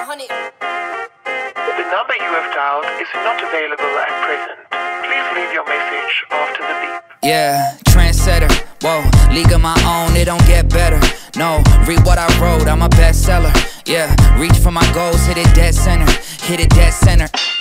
honey. The number you have dialed is not available at present. Please leave your message after the beep. Yeah, trendsetter, whoa, league of my own, it don't get better. No, read what I wrote, I'm a bestseller. Yeah, reach for my goals, hit it dead center, hit it dead center.